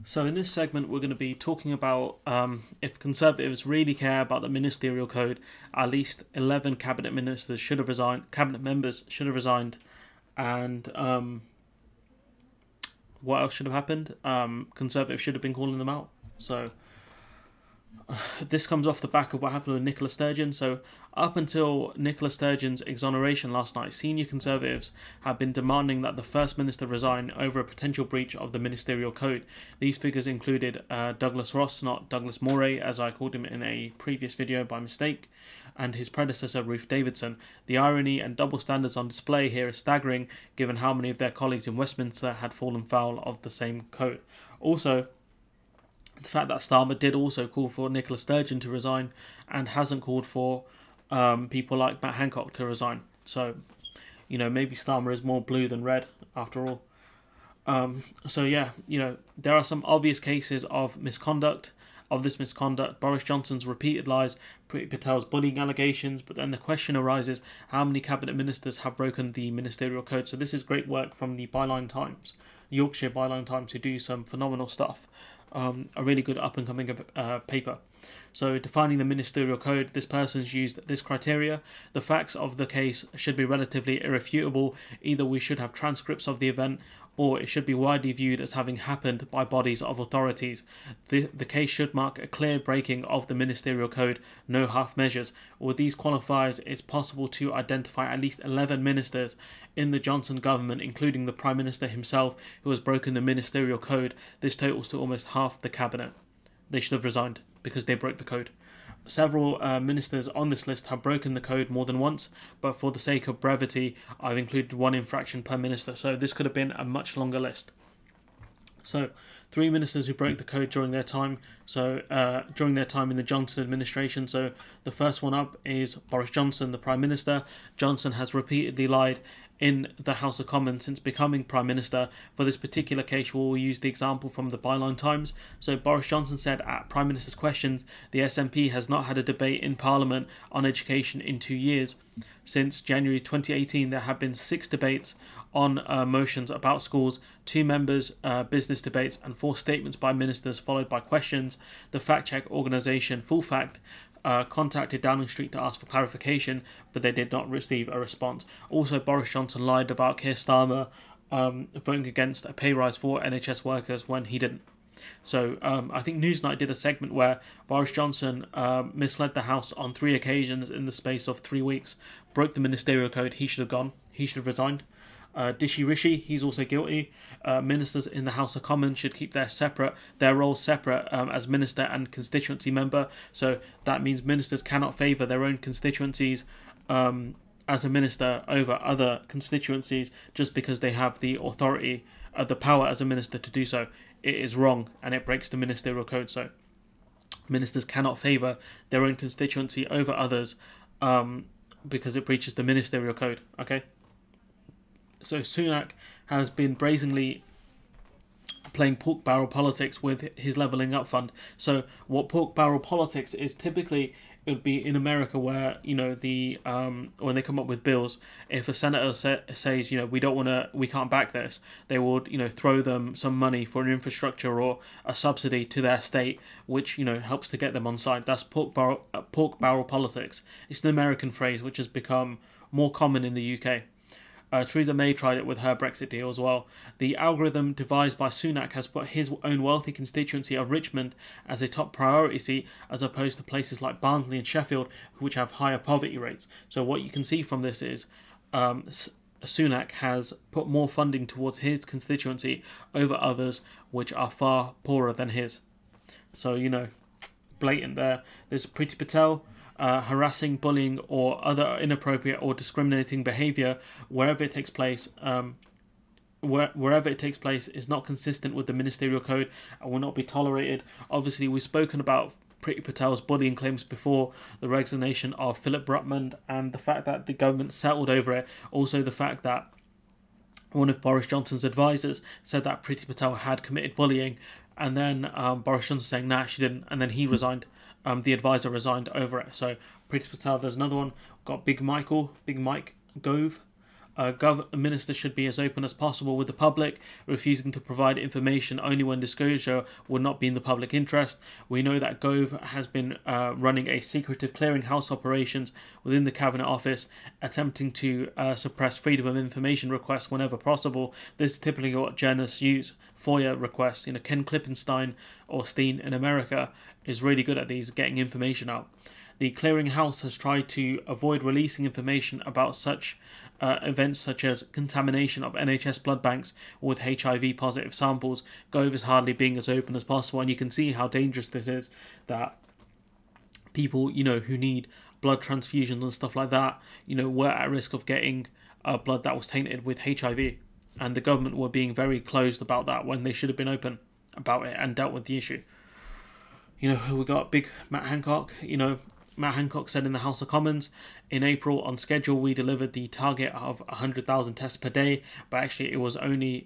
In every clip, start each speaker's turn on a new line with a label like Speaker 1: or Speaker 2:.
Speaker 1: So in this segment, we're going to be talking about if Conservatives really care about the ministerial code, at least 11 cabinet ministers should have resigned, cabinet members should have resigned, and what else should have happened? Conservatives should have been calling them out. So this comes off the back of what happened with Nicola Sturgeon. So up until Nicola Sturgeon's exoneration last night, senior Conservatives have been demanding that the First Minister resign over a potential breach of the ministerial code. These figures included Douglas Ross, not Douglas Moray, as I called him in a previous video by mistake, and his predecessor Ruth Davidson. The irony and double standards on display here is staggering, given how many of their colleagues in Westminster had fallen foul of the same code. Also, the fact that Starmer did also call for Nicola Sturgeon to resign and hasn't called for people like Matt Hancock to resign. So, maybe Starmer is more blue than red after all. There are some obvious cases of misconduct. Boris Johnson's repeated lies, Priti Patel's bullying allegations, but then the question arises, how many cabinet ministers have broken the ministerial code? So this is great work from the Byline Times, Yorkshire Byline Times, who do some phenomenal stuff. A really good up-and-coming paper. So defining the ministerial code, this person's used this criteria. The facts of the case should be relatively irrefutable. Either we should have transcripts of the event, or it should be widely viewed as having happened by bodies of authorities. The case should mark a clear breaking of the ministerial code, no half measures. With these qualifiers, it's possible to identify at least 11 ministers in the Johnson government, including the Prime Minister himself, who has broken the ministerial code. This totals to almost half the cabinet. They should have resigned because they broke the code. Several ministers on this list have broken the code more than once, but for the sake of brevity, I've included one infraction per minister, so this could have been a much longer list. So, 3 ministers who broke the code during their time in the Johnson administration. So, the first one up is Boris Johnson, the Prime Minister. Johnson has repeatedly lied in the House of Commons since becoming Prime Minister. For this particular case, we'll use the example from the Byline Times. So Boris Johnson said at Prime Minister's questions, the SNP has not had a debate in Parliament on education in 2 years. Since January 2018, there have been 6 debates on motions about schools, 2 members' business debates, and 4 statements by ministers, followed by questions. The fact-check organisation Full Fact contacted Downing Street to ask for clarification, but they did not receive a response. Also, Boris Johnson lied about Keir Starmer voting against a pay rise for NHS workers when he didn't. So I think Newsnight did a segment where Boris Johnson misled the House on 3 occasions in the space of 3 weeks, broke the ministerial code. He should have gone. He should have resigned. Rishi Rishi, he's also guilty. Ministers in the House of Commons should keep their roles separate as minister and constituency member. So that means ministers cannot favour their own constituencies as a minister over other constituencies just because they have the authority, the power as a minister to do so. It is wrong and it breaks the ministerial code. So ministers cannot favour their own constituency over others because it breaches the ministerial code. Okay. So Sunak has been brazenly playing pork barrel politics with his levelling up fund. So what pork barrel politics is, typically it would be in America where, when they come up with bills, if a senator says, we can't back this, they would, throw them some money for an infrastructure or a subsidy to their state, which, helps to get them on side. That's pork barrel politics. It's an American phrase which has become more common in the UK. Theresa May tried it with her Brexit deal as well. The algorithm devised by Sunak has put his own wealthy constituency of Richmond as a top priority seat, as opposed to places like Barnsley and Sheffield, which have higher poverty rates. So what you can see from this is Sunak has put more funding towards his constituency over others which are far poorer than his. So, blatant there. There's Priti Patel. Harassing, bullying, or other inappropriate or discriminating behaviour wherever it takes place, is not consistent with the ministerial code and will not be tolerated. Obviously, we've spoken about Priti Patel's bullying claims before, the resignation of Philip Brutman, and the fact that the government settled over it. Also, the fact that one of Boris Johnson's advisors said that Priti Patel had committed bullying, and then Boris Johnson saying, nah, she didn't, and then he resigned. The advisor resigned over it. So Priti Patel, there's another one. We've got Big Mike Gove. Ministers should be as open as possible with the public, refusing to provide information only when disclosure would not be in the public interest. We know that Gove has been running a secretive clearinghouse operations within the Cabinet Office, attempting to suppress freedom of information requests whenever possible. This is typically what journalists use. FOIA requests. Ken Klippenstein or Steen in America is really good at these, getting information out. The clearinghouse has tried to avoid releasing information about such events such as contamination of NHS blood banks with HIV positive samples. Gove is hardly being as open as possible, and you can see how dangerous this is, that people, who need blood transfusions and stuff like that, were at risk of getting blood that was tainted with HIV. And the government were being very closed about that when they should have been open about it and dealt with the issue. We got big Matt Hancock. Matt Hancock said in the House of Commons, in April on schedule we delivered the target of 100,000 tests per day, but actually it was only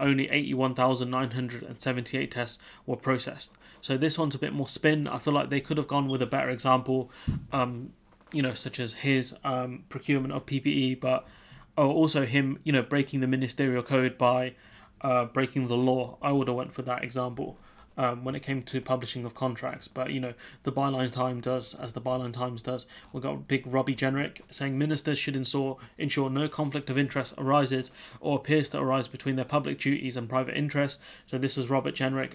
Speaker 1: 81,978 tests were processed. So this one's a bit more spin. I feel like they could have gone with a better example, such as his procurement of PPE, but also him, breaking the ministerial code by breaking the law. I would have went for that example. When it came to publishing of contracts, but the Byline Times does as the Byline Times does. We've got big Robbie Jenrick saying ministers should ensure no conflict of interest arises or appears to arise between their public duties and private interests. So this is Robert Jenrick,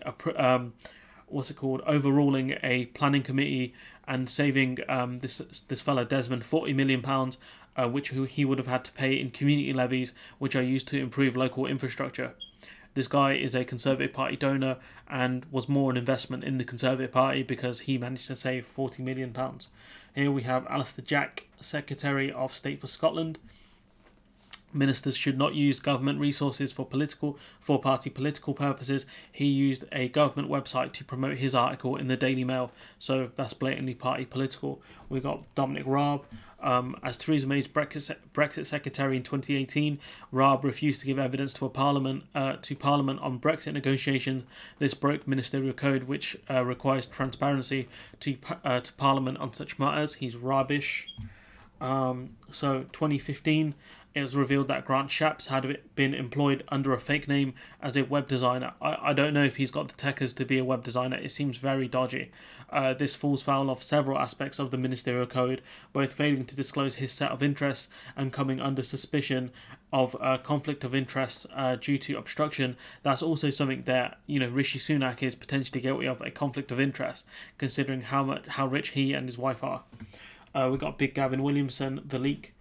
Speaker 1: overruling a planning committee and saving this fella Desmond £40 million, which he would have had to pay in community levies, which are used to improve local infrastructure. This guy is a Conservative Party donor and was more an investment in the Conservative Party because he managed to save £40 million. Here we have Alistair Jack, Secretary of State for Scotland. Ministers should not use government resources for party political purposes. He used a government website to promote his article in the Daily Mail, so that's blatantly party political. We got Dominic Raab. As Theresa May's Brexit secretary in 2018, Raab refused to give evidence to Parliament on Brexit negotiations. This broke ministerial code, which requires transparency to Parliament on such matters. He's rubbish. So 2015, it was revealed that Grant Shapps had been employed under a fake name as a web designer. I don't know if he's got the techers to be a web designer. It seems very dodgy. This falls foul of several aspects of the ministerial code, both failing to disclose his set of interests and coming under suspicion of conflict of interest due to obstruction. That's also something that Rishi Sunak is potentially guilty of, a conflict of interest, considering how rich he and his wife are. We got Big Gavin Williamson, the leak.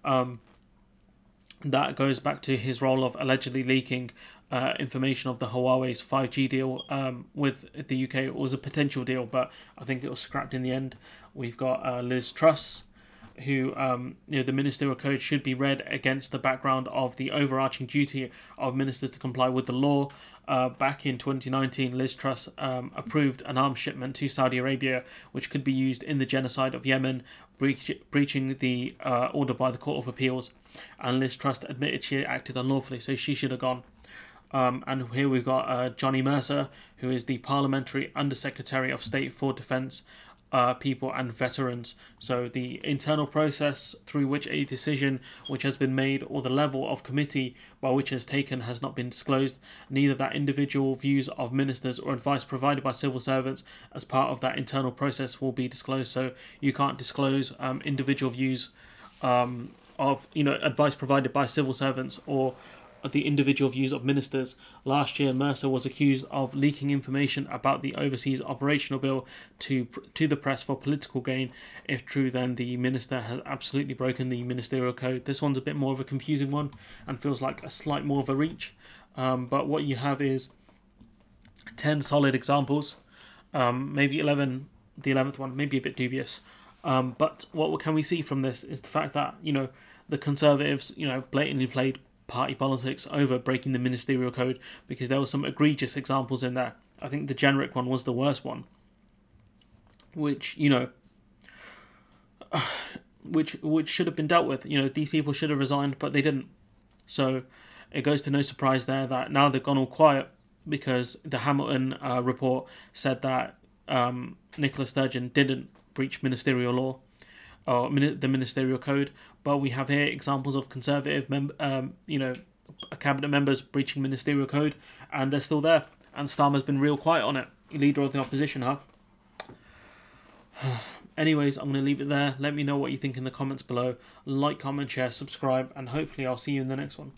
Speaker 1: That goes back to his role of allegedly leaking information of the Huawei's 5G deal with the UK. It was a potential deal, but I think it was scrapped in the end. We've got Liz Truss, who the ministerial code should be read against the background of the overarching duty of ministers to comply with the law. Back in 2019, Liz Truss approved an arms shipment to Saudi Arabia, which could be used in the genocide of Yemen, breaching the order by the Court of Appeals. And Liz Truss admitted she acted unlawfully, so she should have gone. And here we've got Johnny Mercer, who is the Parliamentary Undersecretary of State for Defence, People and Veterans. So the internal process through which a decision which has been made or the level of committee by which it is taken has not been disclosed. Neither that individual views of ministers or advice provided by civil servants as part of that internal process will be disclosed. So you can't disclose individual views of advice provided by civil servants or the individual views of ministers. Last year, Mercer was accused of leaking information about the Overseas Operational Bill to the press for political gain. If true, then the minister has absolutely broken the ministerial code. This one's a bit more of a confusing one and feels like a slight more of a reach. But what you have is 10 solid examples, maybe 11, the 11th one, maybe a bit dubious. But what can we see from this is the fact that, the Conservatives, blatantly played party politics over breaking the ministerial code, because there were some egregious examples in there. I think the Jenrick one was the worst one, which which should have been dealt with. These people should have resigned, but they didn't. So it goes to no surprise there that now they've gone all quiet, because the Hamilton report said that Nicola Sturgeon didn't breach ministerial law. the ministerial code. But we have here examples of conservative cabinet members breaching ministerial code, and they're still there. And Starmer's been real quiet on it. Leader of the opposition, huh? Anyways, I'm going to leave it there. Let me know what you think in the comments below. Like, comment, share, subscribe, and hopefully I'll see you in the next one.